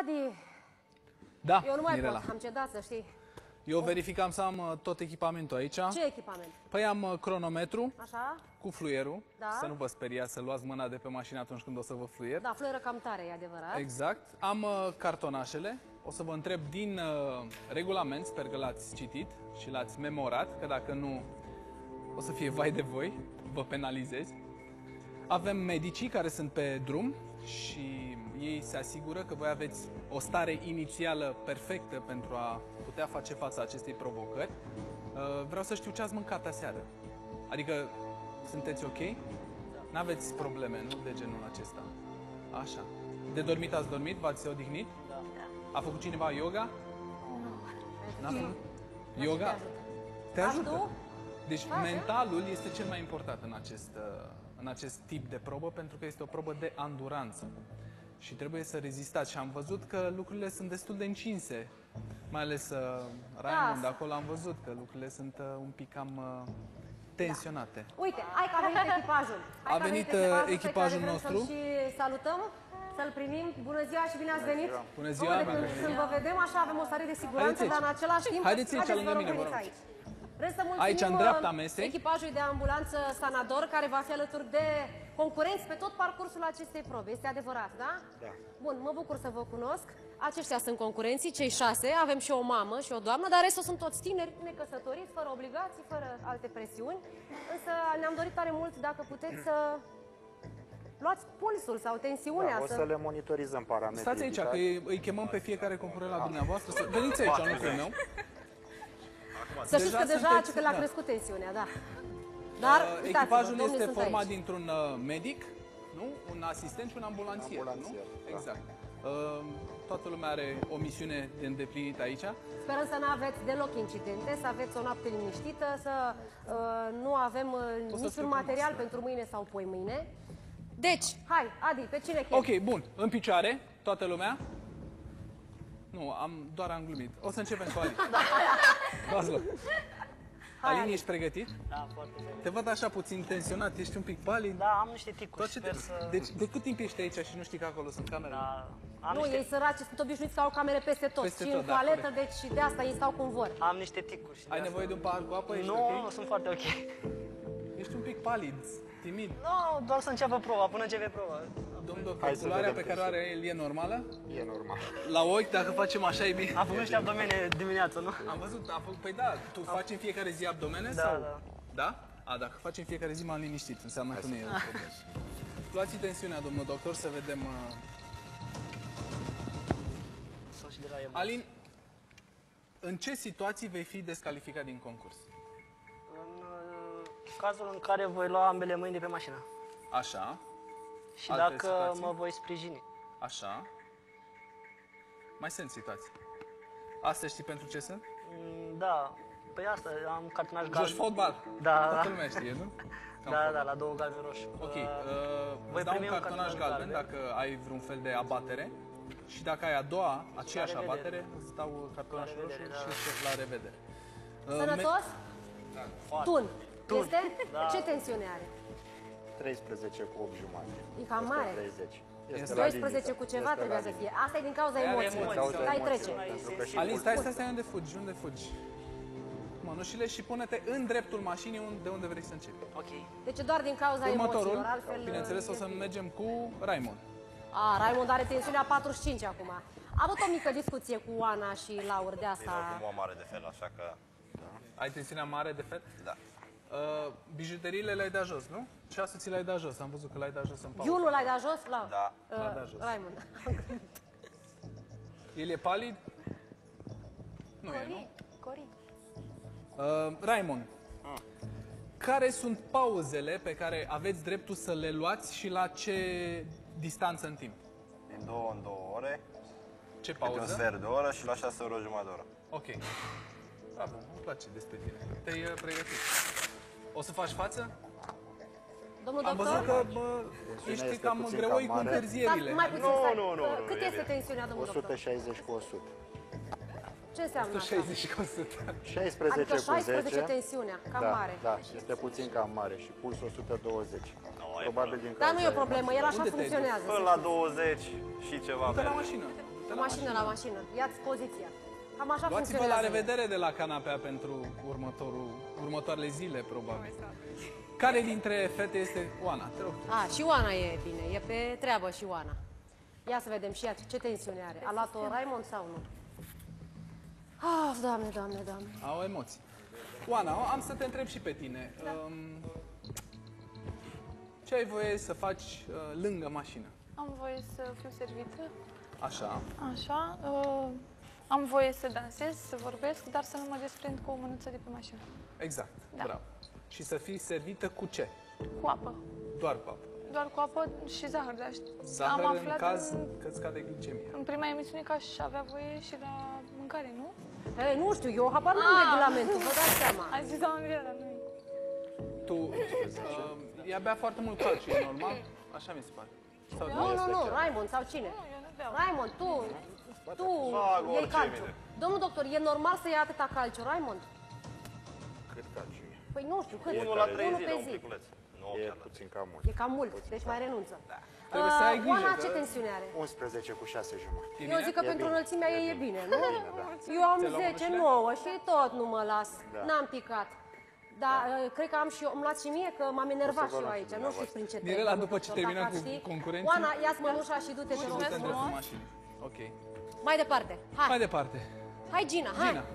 Adi, Da, eu nu mai Mirela. pot, am cedat, să știi. Eu verificam să am tot echipamentul aici. Ce echipament? Păi am cronometru Așa? cu fluierul. Da. Să nu vă speriați să luați mâna de pe mașină atunci când o să vă fluier. Da, fluieră cam tare, e adevărat. Exact. Am cartonașele. O să vă întreb din regulament, sper că l-ați citit și l-ați memorat, că dacă nu, o să fie vai de voi, vă penalizezi. Avem medicii care sunt pe drum și ei se asigură că voi aveți o stare inițială perfectă pentru a putea face față acestei provocări. Vreau să știu ce ați mâncat aseară. Adică, sunteți ok? N-aveți probleme, nu? De genul acesta. Așa. De dormit ați dormit? V-ați odihnit? Da. A făcut cineva yoga? N-a făcut? Yoga? Te Faci ajută. tu? Deci mentalul este cel mai important în acest tip de probă, pentru că este o probă de anduranță. Și trebuie să rezistați. Și am văzut că lucrurile sunt destul de încinse. Mai ales Raimund, acolo am văzut că lucrurile sunt un pic cam tensionate. Uite, hai că a venit echipajul. Hai A că venit echipajul pe care nostru. vrem să-l și salutăm, să-l primim. Bună ziua și bine ați venit. Bună ziua, Dom'le, când vă vedem așa avem o stare de siguranță, Haideți dar în același timp, Haideți aici, vă lângă rog, mine, vă veniți rog. aici. Vrem să mulțumim Aici, în dreapta mesei. echipajului de ambulanță Sanador, care va fi alături de concurenți pe tot parcursul acestei probe. Este adevărat, da? Da. Bun, mă bucur să vă cunosc. Aceștia sunt concurenții, cei 6. Avem și o mamă și o doamnă, dar restul sunt toți tineri, necăsătoriți, fără obligații, fără alte presiuni. Însă ne-am dorit tare mult dacă puteți să luați pulsul sau tensiunea. Da, o să le monitorizăm parametrii. Stați aici, că îi chemăm pe fiecare concurent la dumneavoastră. Veniți aici, în locul meu. Să știți că deja sunteți, că l-a crescut tensiunea, da. Dar, uitați-vă, echipajul domnii este sunt format aici. dintr-un medic, nu? Un asistent și un ambulanțier, Ambulanțier, nu? da. Exact. Toată lumea are o misiune de îndeplinit aici. Sperăm să nu aveți deloc incidente, să aveți o noapte liniștită, să nu avem niciun material pentru mâine sau poi mâine. Deci, hai, Adi, pe cine chemi? Ok, bun. În picioare, toată lumea. Nu, doar am glumit. O să începem cu Ali. Luați loc. Hai, Alin, ești pregătit? Da, foarte bine. Te văd așa puțin tensionat, ești un pic palid. Da, am niște ticuri, Tot ce sper să... Deci, de cât timp ești aici și nu știi că acolo sunt camere? Da, am, Nu, niște... ei săraci sunt obișnuiți să au camere peste tot. Peste și tot, în da, toaletă, corect. deci de asta ei stau cum vor. am niște ticuri. și de Ai asta- nevoie de un pahar cu apă? Ești Nu, ok? nu, sunt foarte ok. Ești un pic palid, timid. Nu, doar să înceapă proba, până începe proba. Domnul doctor, Hai să culoarea vedem pe care o are el e normală? E normal. La ochi, dacă facem așa, e bine. Am făcut niște abdomene dimineața, nu? Am văzut, păi da, tu faci în fiecare zi abdomene? Da, sau? da. Da? A, dacă faci în fiecare zi, m-am liniștit, înseamnă că nu e o problemă. Luați tensiunea, domnul doctor, să vedem... Sau și de la el. Alin, în ce situații vei fi descalificat din concurs? În cazul în care voi lua ambele mâini de pe mașină. Așa, Și Alte dacă situații? mă voi sprijini. așa. Mai sunt situații. Astea știi pentru ce sunt? Da, păi asta, am cartonaj Joci galben. fotbal? Da, Toată da. lumea știe, nu? Cam Da, fotbal. da, la 2 galben roșu. Ok, voi îți dau un primi un cartonaj cartonaj galben dacă ai vreun fel de abatere și dacă ai a doua, aceeași revedere. abatere, îți dau cartonașul La roșu revedere, și da. la revedere. Sănătos? Foarte. Tun. Tun. Este? Da. Ce tensiune are? 13 cu 8 jumate. E cam mare. 30. Este la 12 limită. cu ceva Este trebuia la să fie. limită. Asta e din cauza Aia are emoției. emoții, Cauza Stai emoții, trece. pentru că și Alin, pulsul- stai unde fugi, unde fugi? Mănușile și pune-te în dreptul mașinii de unde vrei să începi. Ok. Deci doar din cauza Următorul, emoțiilor, altfel... bineînțeles, o să mergem cu Raimond. Raimond are tensiunea 45 acum. Am avut o mică discuție cu Oana și Laur de asta. Oricum o mare de fel, așa că... Ai tensiunea mare de fel? Da. Bijuteriile le-ai dat jos, nu? Ceasul ți l-ai dat jos, am văzut că l-ai dat jos în pauză. Iunul l-ai dat jos? Laur? Da. L-a dat jos. Raimond. El e palid? Nu e, nu? Cori. Raimond, care sunt pauzele pe care aveți dreptul să le luați și la ce distanță în timp? Din 2 în 2 ore, Ce câte un pauză? sfert de oră și la 6 ore o jumătate de oră. Ok. Bravo, îmi place despre tine. Te-ai pregătit. O să faci față? Domnul Am doctor? văzut că ești este cam puțin greoi cam cu mare. întârzierile. Mai puțin, Nu, stai. nu, nu, nu, Cât e este bine. tensiunea, domnul doctor? 160 cu 100. Ce înseamnă asta? 60 cu 100. 16 Adică cu 16 10. tensiunea, cam Da, mare. da, este puțin cam mare și pulsul 120. Nu, probabil din Dar nu e o cauza problemă, el așa Unde te-ai dus? funcționează. Până la 20 și ceva Du-te la merge. mașină. Du-te La mașină, la mașină. Ia-ți poziția. Cam așa Luați-vă funcționează. la revedere de la canapea pentru următoarele zile, probabil. Care dintre fete este Oana? Te rog. A, și Oana e bine, e pe treabă și Oana. Ia să vedem și ea ce tensiune are. A luat-o Raimond sau nu? Ah, Doamne, Doamne, Doamne. Au emoții. Oana, am să te întreb și pe tine. Ce ai voie să faci lângă mașină? Am voie să fiu servită, Așa. așa. Am voie să dansez, să vorbesc, dar să nu mă desprind cu o mânuță de pe mașină. Exact. Da. Bravo. Și să fii servită cu ce? Cu apă. Doar cu apă. Doar cu apă și zahăr. Dar Zahăr am în aflat caz că îți scade glicemia. în prima emisiune că aș avea voie și la mâncare, nu? Ei, nu știu, eu habar n-am regulamentul, vă dați seama. Ați zis la Andreea, dar nu. Tu, ea bea foarte mult calciu, e normal? Așa mi se pare. Sau Nu, Raimond sau cine? Nu, eu nu beau. Raimond, tu Fac iei orice, calciu. mine. Domnul doctor, e normal să ia atâta calciu, Raimond? cât calciu e. Păi nu știu, cât? 1 la 3 Unul zile, pe un zi. pliculeț. Nu E chiar. puțin cam mult. E cam mult, deci mai renunță. Trebuie să ai grijă, Oana, că- ce tensiune are? 11 cu 6 jumătate. E Eu bine? zic că E pentru bine. înălțimea ei e bine, nu? Bine, da. Eu am Ți-ai luat 10, mânușile? 9 și tot nu mă las. Da. N-am picat. Dar cred că am și eu, îmi luați și mie, că m-am enervat O să și vă eu luați aici. și Nu știți prin ce trec, Mirela, domnul după ce doctor, terminăm dacă cu ați ști. concurenții- Oana, ia-ți mănușa și du-te, te rog. Du-te în dreptul mașinii. Ok. Mai departe. Mai Hai, departe. hai Gina, hai. Gina.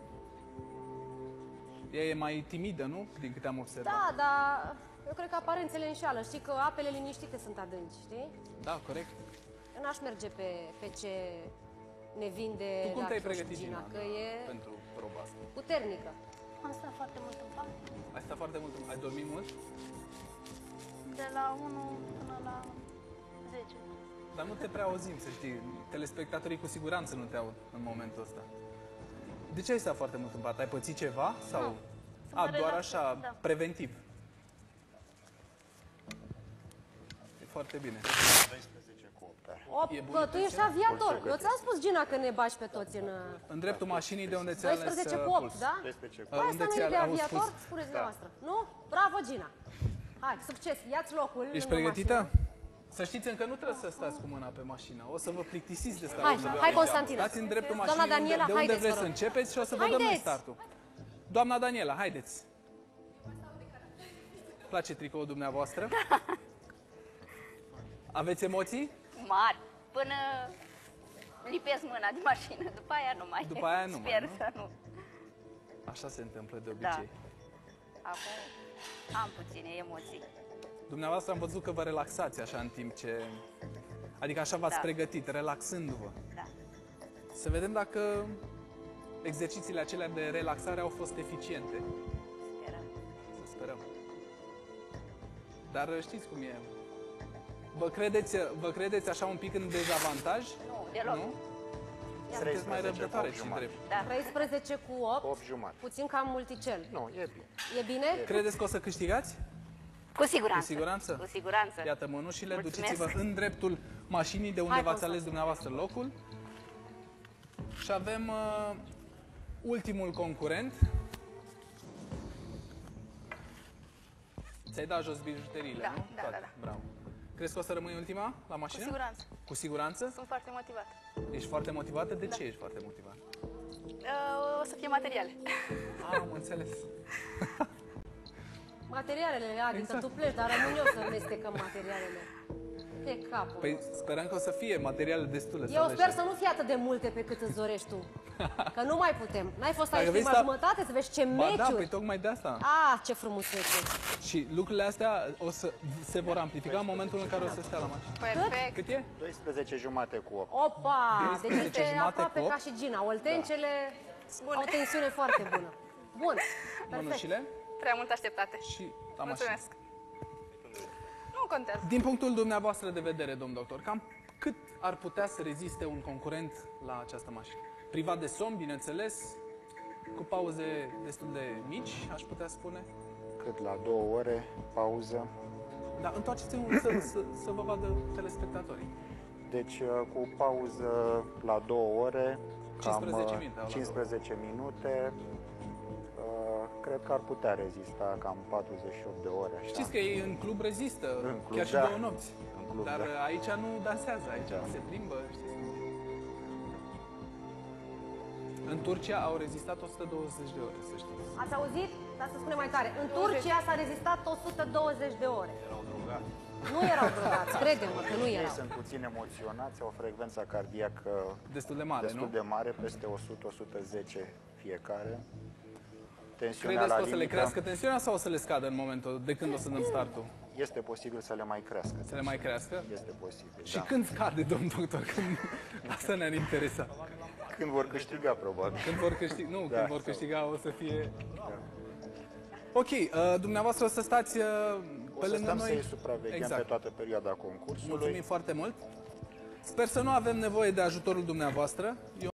Ea e mai timidă, nu? Din câte am observat. Da, dar eu cred că aparențele înșeală. Știi că apele liniștite sunt adânci, știi? Da, corect. Eu n-aș merge pe ce ne vinde Tu cum la te-ai Cluj, pregătit, Gina, că e pentru proba asta? puternică. Am stat foarte mult în pat, Ai stat foarte mult, ai dormit mult? de la 1 până la 10. Dar nu te prea auzim, să știi. Telespectatorii cu siguranță nu te aud în momentul ăsta. De ce ai stat foarte mult în pat? Ai pățit ceva? Sau? Nu. Să mă A, doar relaxez, așa, da. preventiv. E foarte bine. 12 cu 8 are. E bună Bă, tu ești tensiunea? aviator. Eu ți-am spus, Gina, că ne bași pe toți în... În dreptul mașinii de unde ți-ai ales 12 cu puls. 8, da? 12 cu Păi asta Unde nu e ți-ai de auzi aviator? puls? Spuneți dumneavoastră. Nu? Bravo, Gina. Hai, succes. Ia-ți locul Ești lângă pregătită? mașină. Să știți, încă nu trebuie să stați cu mâna pe mașină. O să vă plictisiți de stat. Hai, cu mâna. hai, Constantina. Dați în dreptul Doamna mașinii Daniela, de unde haideți, vreți vă să rog. începeți și o să vă dăm noi Haideți! startul. Doamna Daniela, haideți. Place tricoul dumneavoastră? Aveți emoții? Mari, până lipesc mâna de mașină, după aia nu mai. După aia nu mai, Sper nu? să nu. Așa se întâmplă de Da. obicei. Acum am puține emoții. Dumneavoastră am văzut că vă relaxați așa în timp ce... Adică așa v-ați Da. pregătit, relaxându-vă. Da. Să vedem dacă exercițiile acelea de relaxare au fost eficiente. Sperăm. Să sperăm. Dar știți cum e. Vă credeți așa un pic în dezavantaj? Nu, deloc. Nu? Sunteți mai 13 răbdătoare cu și 8 jumate. drept. Da. 13 cu 8. 8 jumate. Puțin cam multicel. Nu, e bine. E bine? Credeți că o să câștigați? Cu siguranță. Cu siguranță? Cu siguranță. Iată mănușile, Mulțumesc. duceți-vă în dreptul mașinii de unde Hai, v-ați Constantin. ales dumneavoastră locul. Și avem ultimul concurent. Ți-ai dat jos bijuteriile, Da, nu? da, Toate. da, da. Bravo. Crezi că o să rămâi ultima la Cu mașină? siguranță. Cu siguranță? Sunt foarte motivată. Ești foarte motivată? De ce ești foarte motivată? O să fie materiale. Am înțeles. Materialele, adică Exact. tu pleci, dar rămân eu să mestecăm materialele. Pe capul. Păi sperăm că o să fie materiale destule. Eu alegi. sper să nu fie atât de multe pe cât îți dorești tu. Că nu mai putem. N-ai fost Dacă aici vrei prima să- jumătate să vezi ce Ba da, meciuri. păi tocmai de asta. Ah, ce frumusețe. Și lucrurile astea o să se vor amplifica în momentul în care o să stea la mașină. Perfect. Cât e? 12 jumate cu 8. Opa! Deci 12 este jumate aproape cu ca opt. și Gina. Oltencele Bun. au tensiune foarte bună. Bun. Perfect. Mănușile Prea mult așteptate. și la mașină. Mulțumesc. Nu contează. Din punctul dumneavoastră de vedere, domn doctor, cam cât ar putea să reziste un concurent la această mașină? Privat de somn, bineînțeles, cu pauze destul de mici, aș putea spune. Cât la 2 ore, pauză. Dar întoarceți-vă să vă vadă telespectatorii. Deci cu pauză la 2 ore, cam 15 minute au la 15 minute, cred că ar putea rezista cam 48 de ore. Așa. Știți că ei în club rezistă, În club, chiar și da. 2 nopți. În club, Dar da. aici nu dansează, aici Da. se plimbă, știți cum e. În Turcia au rezistat 120 de ore, să știți. Ați auzit? Dar să spunem mai tare. În Turcia s-a rezistat 120 de ore. Erau drogați. Nu erau drogați, crede-mă că nu Ei erau. sunt puțin emoționați, au o frecvență cardiacă Destul de mare, destul nu? de mare, peste 100-110 fiecare. Tensiunea Credeți la că o să le limită crească tensiunea sau o să le scadă în momentul de când o să dăm startul? este posibil să le mai crească. Să le mai crească? Este posibil, Și da. când scade, domn doctor? Când... Asta ne-ar interesa. Când vor câștiga, probabil. Când vor câștiga, nu, Da, când vor sau- câștiga o să fie... Ok, dumneavoastră o să stați O pe să lângă stăm noi? să-i supraveghem Exact. pe toată perioada concursului. Mulțumim foarte mult. Sper să nu avem nevoie de ajutorul dumneavoastră. Eu